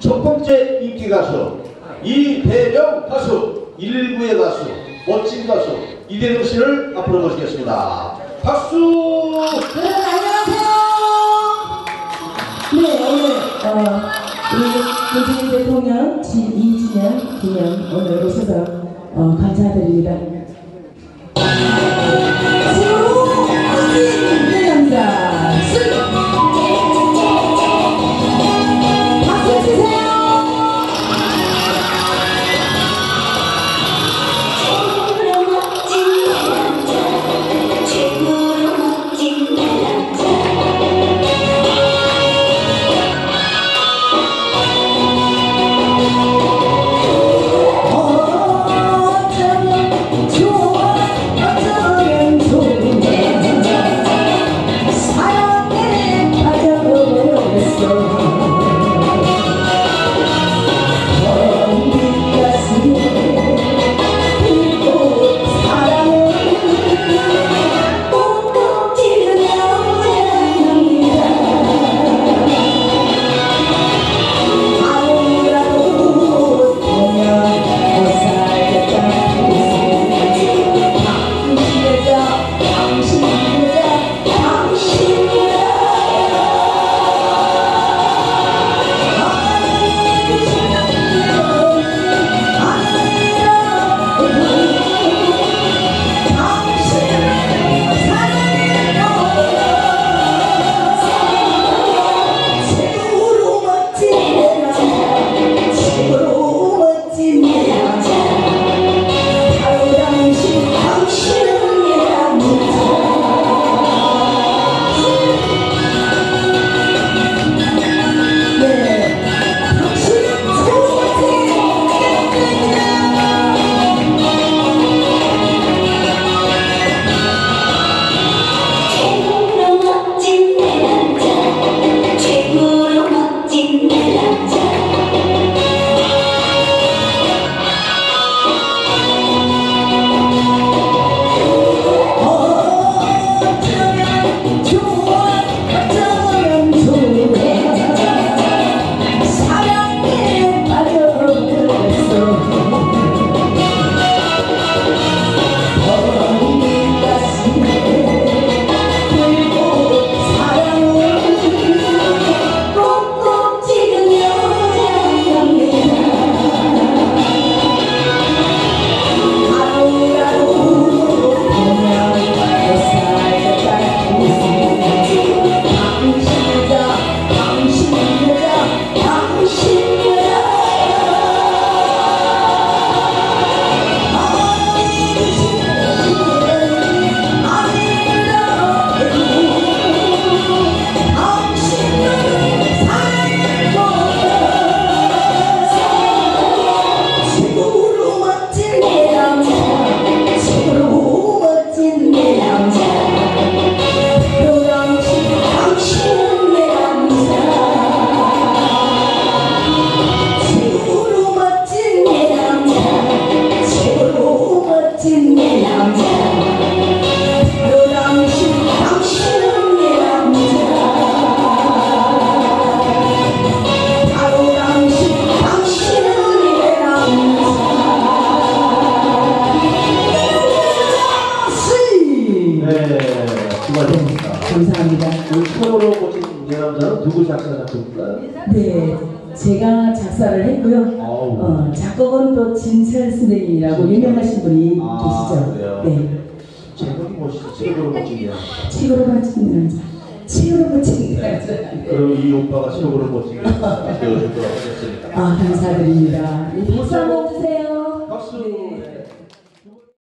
첫 번째 인기 가수 이대령 가수, 119의 가수, 멋진 가수 이대령 씨를 앞으로 모시겠습니다. 박수! 네, 안녕하세요. 네, 오늘 우리 문재인 대통령 제2주년 기념 오늘 오셔서 감사드립니다. 내 남자 박수 주세요. 감사합니다. 처음으로 모신 내 남자는 누구 작사 작곡인가요? 네, 제가 작사를 했고요. 작곡은 또 진철 선생님이라고 유명하신 분이 계시죠. 그래요? 네. 제목이 뭐시죠? 최고로 멋진 내 남자. 최고로 멋진 남자. 최고로 멋진 남자. 그럼 이 오빠가 최고로 멋진 남자 되어줄 거라고 하셨으니까. 감사드립니다. 박수 한번 주세요. 박수. 네.